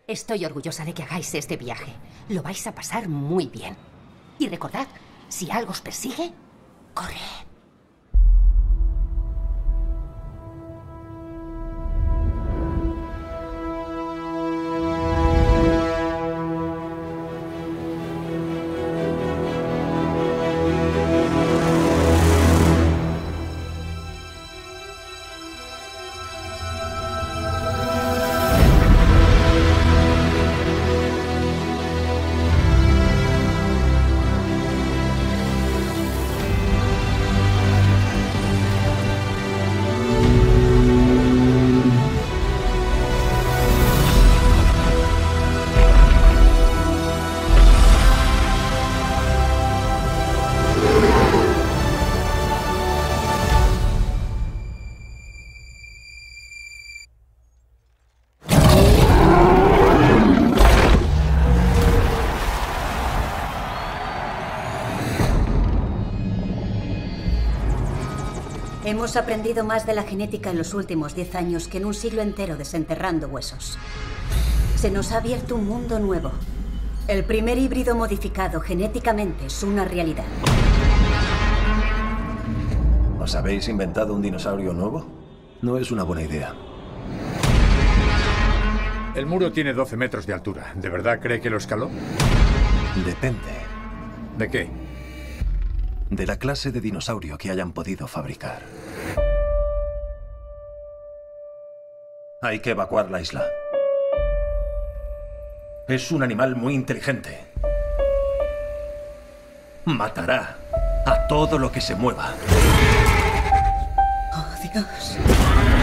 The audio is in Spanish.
Estoy orgullosa de que hagáis este viaje. Lo vais a pasar muy bien. Y recordad, si algo os persigue, corred. Hemos aprendido más de la genética en los últimos 10 años que en un siglo entero desenterrando huesos. Se nos ha abierto un mundo nuevo. El primer híbrido modificado genéticamente es una realidad. ¿Os habéis inventado un dinosaurio nuevo? No es una buena idea. El muro tiene 12 metros de altura. ¿De verdad cree que lo escaló? Depende. ¿De qué? De la clase de dinosaurio que hayan podido fabricar. Hay que evacuar la isla. Es un animal muy inteligente. Matará a todo lo que se mueva. Oh, Dios.